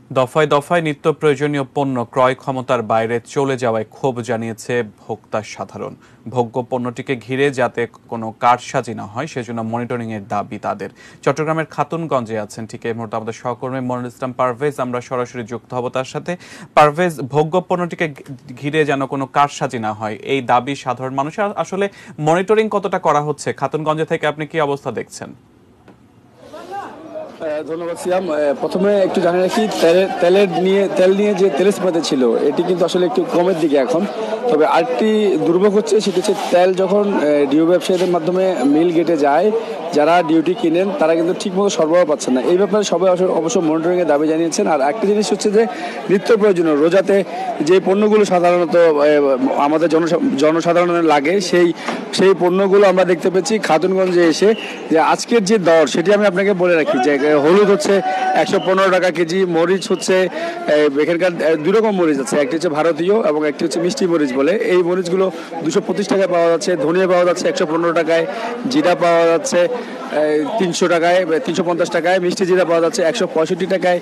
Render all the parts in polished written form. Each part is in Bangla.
দফায় দফায় নিত্য প্রয়োজনীয় পণ্য ক্রয় ক্ষমতার বাইরে চলে যাওয়ায় ক্ষোভ জানিয়েছে ভোক্তা সাধারণ। ভোগ্য পণ্যটিকে ঘিরে যাতে কোনো কারসাজি না হয় সেজন্য মনিটরিং এর দাবি তাদের। চট্টগ্রামের খাতুনগঞ্জে আছেন ঠিক এই মুহূর্তে আমাদের সহকর্মী মনিরুল ইসলাম পারভেজ, আমরা সরাসরি যুক্ত হব তার সাথে। পারভেজ, ভোগ্য পণ্যটিকে ঘিরে যেন কোনো কারসাজি না হয় এই দাবি সাধারণ মানুষের, আসলে মনিটরিং কতটা করা হচ্ছে? খাতুনগঞ্জে থেকে আপনি কি অবস্থা দেখছেন? ধন্যবাদ সিয়াম। প্রথমে একটু জানিয়ে রাখি, তেল নিয়ে যে তেলস্পাতি ছিল এটি কিন্তু আসলে একটু কমের দিকে এখন। তবে আরেকটি দুর্ভোগ হচ্ছে, সেটি হচ্ছে তেল যখন ডিউ ব্যবসায়ীদের মাধ্যমে মিল গেটে যায়, যারা ডিউটি কিনেন তারা কিন্তু ঠিকমতো সরবরাহ পাচ্ছেন না। এই ব্যাপারে সবাই অবশ্য মনিটরিংয়ের দাবি জানিয়েছেন। আর একটা জিনিস হচ্ছে যে নিত্য প্রয়োজনীয় রোজাতে যে পণ্যগুলো সাধারণত আমাদের জনসাধারণের লাগে, সেই পণ্যগুলো আমরা দেখতে পেয়েছি খাতুনগঞ্জে এসে। যে আজকের যে দর সেটি আমি আপনাকে বলে রাখি, যে হলুদ হচ্ছে 115 টাকা কেজি, মরিচ হচ্ছে এখানকার দুই রকম মরিচ আছে, একটি হচ্ছে ভারতীয় এবং একটি হচ্ছে মিষ্টি মরিচ বলে। এই মরিচগুলো 225 টাকায় পাওয়া যাচ্ছে, ধনিয়া পাওয়া যাচ্ছে 115 টাকায়, জিরা পাওয়া যাচ্ছে 300 টাকায়, 350 টাকায়, মিষ্টি জিরা পাওয়া যাচ্ছে 165 টাকায়,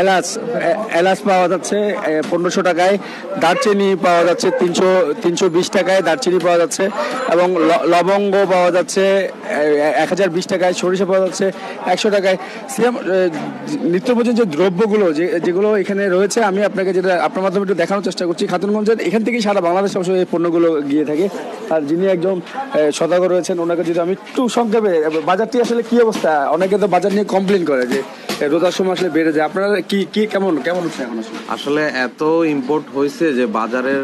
এলাচ পাওয়া যাচ্ছে 1500 টাকায়, দারচিনি পাওয়া যাচ্ছে 320 টাকায় দারচিনি পাওয়া যাচ্ছে, এবং লবঙ্গ পাওয়া যাচ্ছে 1020 টাকায়, সরিষা পাওয়া যাচ্ছে 100 টাকায়। সেম নিত্য প্রয়োজনীয় যে দ্রব্যগুলো যেগুলো এখানে রয়েছে, আমি আপনাকে যেটা আপনার মাধ্যমে একটু দেখানোর চেষ্টা করছি। খাতুনগঞ্জের এখান থেকেই সারা বাংলাদেশ অবশ্যই এই পণ্যগুলো গিয়ে থাকে। আর যিনি একজন সদাগর রয়েছেন, ওনাকে যদি আমি একটু সংক্ষেপে, বাজারটি আসলে কি অবস্থা? অনেকে তো বাজার নিয়ে কমপ্লেন করে যে রোজার সময় আসলে বেড়ে যায়। আপনারা কি কেমন হচ্ছে এখন? আসলে এত ইম্পোর্ট হয়েছে যে বাজারের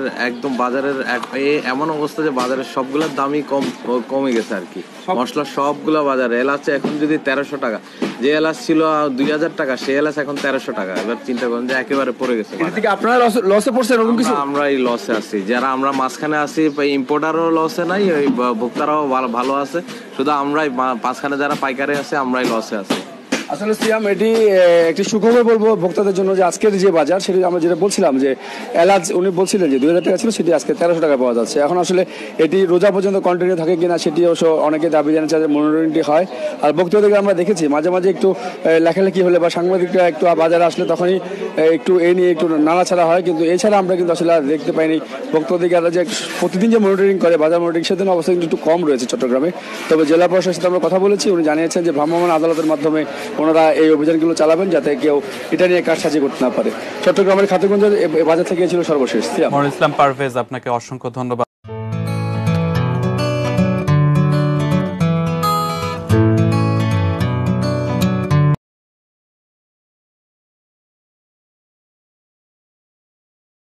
এমন অবস্থা যে বাজারের সবগুলোর দামই কমে গেছে আর কি। মশলা সবগুলা বাজারে, এলাচ এখন যদি 1300 টাকা, যে এলাচ ছিল 2000 টাকা, সেই এলাচ এখন 1300 টাকা। এবার চিন্তা করেন যে একেবারে পড়ে গেছে। আপনারা লসে পড়ছেন? আমরা এই লসে আছি, যারা আমরা মাঝখানে আছি, ইম্পোর্টারও লসে নাই, ওই ভোক্তারাও ভালো আছে, শুধু আমরাই মাঝখানে যারা পাইকারি আছে আমরাই লসে আছি। আসলে সিয়াম, এটি একটি সুখবর বলবো ভোক্তাদের জন্য যে আজকের যে বাজার, সেটি আমরা যেটা বলছিলাম যে এলাচ উনি বলছিলেন যে 2000 টাকা ছিল, সেটি আজকে 1300 টাকা পাওয়া যাচ্ছে। এখন আসলে এটি রোজা পর্যন্ত কন্টিনিউ থাকে কিনা সেটি অবশ্য অনেকে দাবি জানাচ্ছে যে মনিটরিংটি হয়। আর ভোক্তাদেরকে আমরা দেখেছি মাঝে মাঝে একটু লেখালেখি হলে বা সাংবাদিকরা একটু বাজারে আসলে তখনই একটু এই নিয়ে একটু নাড়াছাড়া হয়, কিন্তু এছাড়া আমরা কিন্তু আসলে আর দেখতে পাইনি ভোক্তাদেরকে যে প্রতিদিন যে মনিটরিং করে বাজার মনিটরিং, সেদিন অবস্থা কিন্তু একটু কম রয়েছে চট্টগ্রামে। তবে জেলা প্রশাসনের সাথে আমরা কথা বলেছি, উনি জানিয়েছেন যে ভ্রাম্যমাণ আদালতের মাধ্যমে ওনারা এই অভিযানগুলো চালাবেন যাতে কেউ এটা নিয়ে কারসাজি করতে না পারে। চট্টগ্রামের খাতুনগঞ্জের বাজার থেকে ছিল সর্বশেষ। মনিরুল ইসলাম পারভেজ, আপনাকে অসংখ্য ধন্যবাদ।